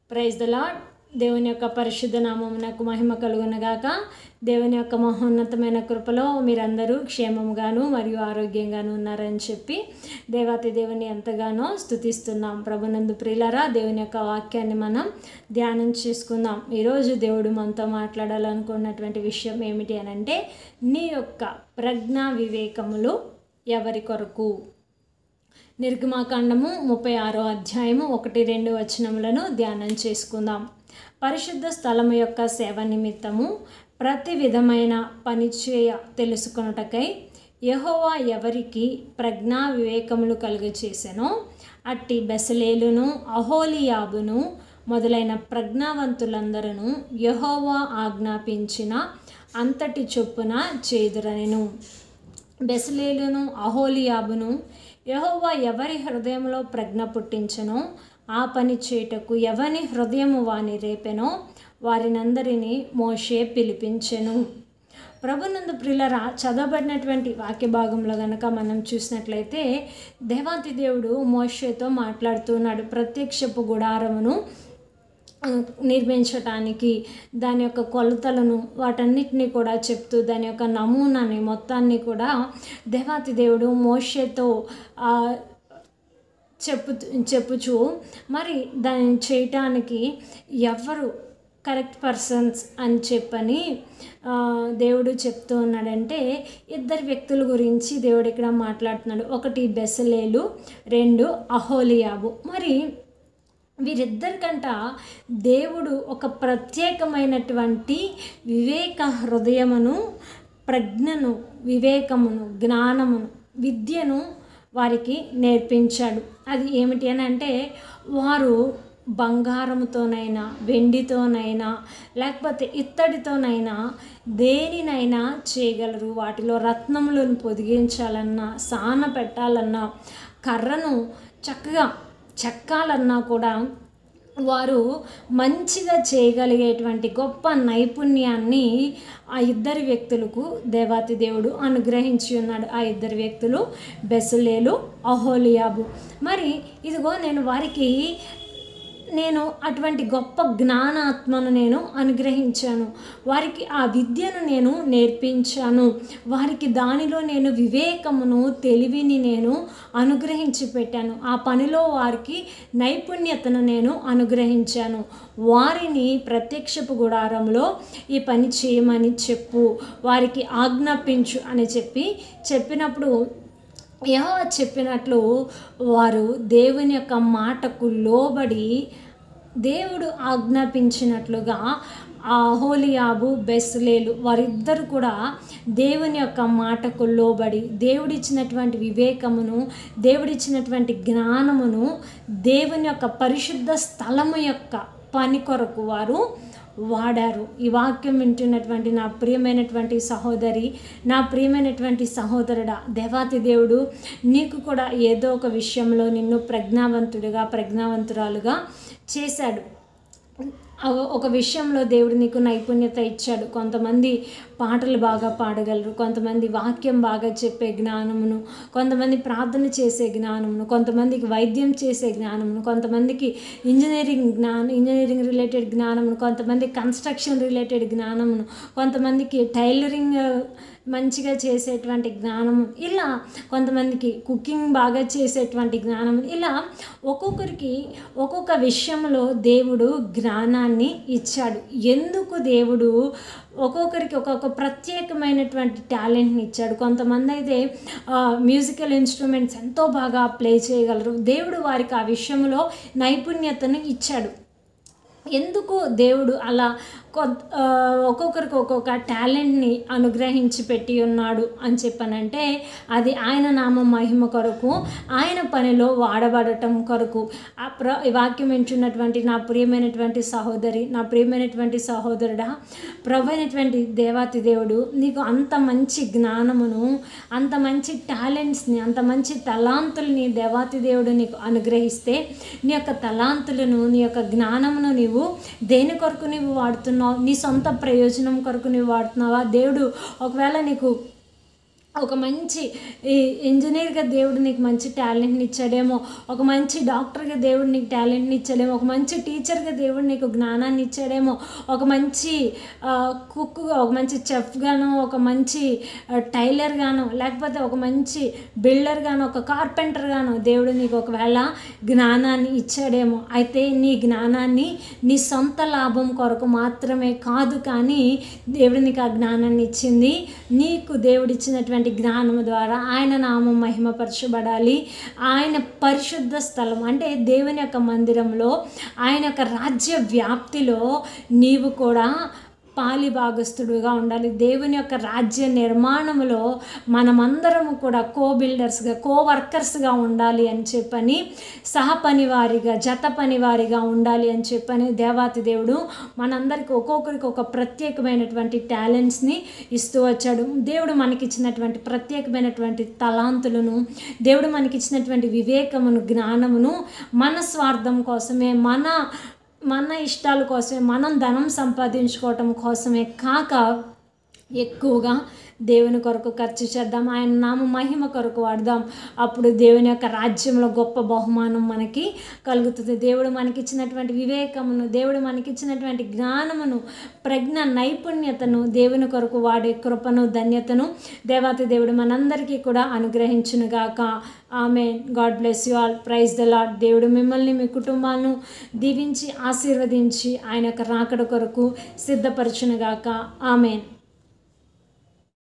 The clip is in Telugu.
Praise the lord. దేవుని యొక్క పరిశుద్ధ నామమునకు మహిమ కలుగునగాక. దేవుని యొక్క మహోన్నతమైన కృపలో మీరందరూ క్షేమముగాను మరియు ఆరోగ్యంగాను ఉన్నారని చెప్పి దేవాతి దేవుని ఎంతగానో స్తుతిస్తున్నాం. ప్రభునందు ప్రియులారా, దేవుని యొక్క వాక్యాన్ని మనం ధ్యానం చేసుకుందాం. ఈరోజు దేవుడు మనతో మాట్లాడాలనుకున్నటువంటి విషయం ఏమిటి అనంటే, నీ యొక్క ప్రజ్ఞా వివేకములు ఎవరి కొరకు. నిర్గమాకాండము 36వ అధ్యాయము 1-2 వచనములను ధ్యానం చేసుకుందాం. పరిశుద్ధ స్థలము యొక్క సేవ నిమిత్తము ప్రతి విధమైన పనిచేయ తెలుసుకొనుటకై యెహోవా ఎవరికి ప్రజ్ఞా వివేకములు కలుగచేసెనో అట్టి బెసలేలును అహోలియాబును మొదలైన ప్రజ్ఞావంతులందరూ యెహోవా ఆజ్ఞాపించిన అంతటి చొప్పున చేదురనెను. బెసలేలును అహోలియాబును యెహోవా ఎవరి హృదయంలో ప్రజ్ఞ పుట్టించెనో ఆ పని చేయుటకు ఎవని హృదయము వాని రేపెనో వారినందరినీ మోషే పిలిపించెను. ప్రభునందు ప్రియులారా, చదవబడినటువంటి వాక్య భాగంలో కనుక మనం చూసినట్లయితే దేవాతి దేవుడు మోషేతో మాట్లాడుతున్నాడు. ప్రత్యక్షపు గుడారమును నిర్మించటానికి దాని యొక్క కొలతలను వాటన్నిటిని కూడా చెప్తూ దాని యొక్క నమూనాని మొత్తాన్ని కూడా దేవాతి దేవుడు మోషేతో చెప్పుచు మరి దాన్ని చేయటానికి ఎవరు కరెక్ట్ పర్సన్స్ అని చెప్పని దేవుడు చెప్తూ ఉన్నాడంటే, ఇద్దరు వ్యక్తుల గురించి దేవుడు ఇక్కడ మాట్లాడుతున్నాడు. ఒకటి బెసలేలు, 2 అహోలియాబు. మరి వీరిద్దరికంట దేవుడు ఒక ప్రత్యేకమైనటువంటి వివేక హృదయమును, ప్రజ్ఞను, వివేకమును, జ్ఞానమును, విద్యను వారికి నేర్పించాడు. అది ఏమిటి అని అంటే, వారు బంగారముతోనైనా వెండితోనైనా లేకపోతే ఇత్తడితోనైనా దేనినైనా చేయగలరు. వాటిలో రత్నములను పొదిగించాలన్నా, సాన పెట్టాలన్నా, కర్రను చక్కగా చెక్కాలన్నా కూడా వారు మంచిగా చేయగలిగేటువంటి గొప్ప నైపుణ్యాన్ని ఆ ఇద్దరు వ్యక్తులకు దేవాతి దేవుడు అనుగ్రహించి ఉన్నాడు. ఆ ఇద్దరు వ్యక్తులు బెసలేలు, అహోలియాబు. మరి ఇదిగో నేను అటువంటి గొప్ప జ్ఞానాత్మను నేను అనుగ్రహించాను. వారికి ఆ విద్యను నేను నేర్పించాను. వారికి దానిలో నేను వివేకమును, తెలివిని నేను అనుగ్రహించి పెట్టాను. ఆ పనిలో వారికి నైపుణ్యతను నేను అనుగ్రహించాను. వారిని ప్రత్యక్షపు గుడారంలో ఈ పని చేయమని చెప్పు, వారికి ఆజ్ఞాపించు అని చెప్పినప్పుడు యెహోవా చెప్పినట్లు వారు దేవుని యొక్క మాటకు లోబడి దేవుడు ఆజ్ఞాపించినట్లుగా అహోలియాబు, బెసలేలు వారిద్దరు కూడా దేవుని యొక్క మాటకు లోబడి దేవుడిచ్చినటువంటి వివేకమును, దేవుడిచ్చినటువంటి జ్ఞానమును దేవుని యొక్క పరిశుద్ధ స్థలము యొక్క పని కొరకు వారు వాడారు. ఈ వాక్యం వింటున్నటువంటి నా ప్రియమైనటువంటి సహోదరి, నా ప్రియమైనటువంటి సహోదరుడా, దేవాతి దేవుడు నీకు కూడా ఏదో ఒక విషయంలో నిన్ను ప్రజ్ఞావంతురాలుగా చేశాడు. ఒక విషయంలో దేవుడు నీకు నైపుణ్యత ఇచ్చాడు. కొంతమంది పాటలు బాగా పాడగలరు, కొంతమంది వాక్యం బాగా చెప్పే జ్ఞానమును, కొంతమంది ప్రార్థన చేసే జ్ఞానమును, కొంతమందికి వైద్యం చేసే జ్ఞానమును, కొంతమందికి ఇంజనీరింగ్ రిలేటెడ్ జ్ఞానమును, కొంతమంది కన్స్ట్రక్షన్ రిలేటెడ్ జ్ఞానమును, కొంతమందికి టైలరింగ్ మంచిగా చేసేటువంటి జ్ఞానము, ఇలా కొంతమందికి కుకింగ్ బాగా చేసేటువంటి జ్ఞానం, ఇలా ఒక్కొక్కరికి ఒక్కొక్క విషయంలో దేవుడు జ్ఞానాన్ని ఇచ్చాడు. ఎందుకు దేవుడు ఒక్కొక్కరికి ఒక్కొక్క ప్రత్యేకమైనటువంటి టాలెంట్ని ఇచ్చాడు. కొంతమంది అయితే మ్యూజికల్ ఇన్స్ట్రుమెంట్స్ ఎంతో బాగా ప్లే చేయగలరు. దేవుడు వారికి ఆ విషయంలో నైపుణ్యతను ఇచ్చాడు. ఎందుకు దేవుడు అలా ఒక్కొక్కరికి ఒక్కొక్క టాలెంట్ని అనుగ్రహించి పెట్టి ఉన్నాడు అని చెప్పనంటే, అది ఆయన నామ మహిమ కొరకు, ఆయన పనిలో వాడబడటం కొరకు. ఈ వాక్యం వింటున్నటువంటి నా ప్రియమైనటువంటి సహోదరి, నా ప్రియమైనటువంటి సహోదరుడా, ప్రభు అయినటువంటి దేవాతి దేవుడు నీకు అంత మంచి జ్ఞానమును, అంత మంచి టాలెంట్స్ని, అంత మంచి తలాంతుల్ని దేవాతి దేవుడు నీకు అనుగ్రహిస్తే, నీ యొక్క తలాంతులను, నీ యొక్క జ్ఞానమును నీవు దేని కొరకు నీవు వాడుతున్నావు? నీ సొంత ప్రయోజనం కొరకు నీవు వాడుతున్నావా? దేవుడు ఒకవేళ నీకు ఒక మంచి ఈ ఇంజనీర్గా దేవుడు నీకు మంచి టాలెంట్ని ఇచ్చాడేమో, ఒక మంచి డాక్టర్గా దేవుడు నీకు టాలెంట్ని ఇచ్చాడేమో, ఒక మంచి టీచర్గా దేవుడు నీకు జ్ఞానాన్ని ఇచ్చాడేమో, ఒక మంచి కుక్గా, ఒక మంచి చెఫ్గానో, ఒక మంచి టైలర్గానో, లేకపోతే ఒక మంచి బిల్డర్గానో, ఒక కార్పెంటర్గానో దేవుడు నీకు ఒకవేళ జ్ఞానాన్ని ఇచ్చాడేమో. అయితే నీ జ్ఞానాన్ని నీ సొంత లాభం కొరకు మాత్రమే కాదు, కానీ దేవుడు నీకు ఆ జ్ఞానాన్ని ఇచ్చింది నీకు దేవుడిచ్చినటువంటి జ్ఞానము ద్వారా ఆయన నామం మహిమపరచబడాలి. ఆయన పరిశుద్ధ స్థలం అంటే దేవుని యొక్క మందిరంలో, ఆయన యొక్క రాజ్య వ్యాప్తిలో నీవు కూడా పాలి భాగస్థుడుగా ఉండాలి. దేవుని యొక్క రాజ్య నిర్మాణంలో మనమందరము కూడా బిల్డర్స్గా, వర్కర్స్గా ఉండాలి అని చెప్పని, సహపనివారిగా, జత పనివారిగా ఉండాలి అని చెప్పని దేవాతి దేవుడు మనందరికీ ఒక్కొక్కరికి ఒక ప్రత్యేకమైనటువంటి టాలెంట్స్ని ఇస్తూ వచ్చాడు. దేవుడు మనకిచ్చినటువంటి ప్రత్యేకమైనటువంటి తలాంతులను, దేవుడు మనకిచ్చినటువంటి వివేకమును, జ్ఞానమును మన స్వార్థం కోసమే, మన ఇష్టాల కోసమే, మనం ధనం సంపాదించుకోవటం కోసమే కాక ఎక్కువగా దేవుని కొరకు ఖర్చు చేద్దాం. ఆయన నామ మహిమ కొరకు వాడదాం. అప్పుడు దేవుని యొక్క రాజ్యంలో గొప్ప బహుమానం మనకి కలుగుతుంది. దేవుడు మనకిచ్చినటువంటి వివేకమును, దేవుడు మనకిచ్చినటువంటి జ్ఞానమును, ప్రజ్ఞ నైపుణ్యతను, దేవుని కొరకు వాడే కృపను, ధన్యతను దేవాతి దేవుడు మనందరికీ కూడా అనుగ్రహించునుగాక. Amen. God bless you all. Praise the Lord. దేవుడు మిమ్మల్ని, మీ కుటుంబాలను దీవించి ఆశీర్వదించి ఆయన యొక్క రాకడ కొరకు సిద్ధపరచునుగాక. ఆమెన్.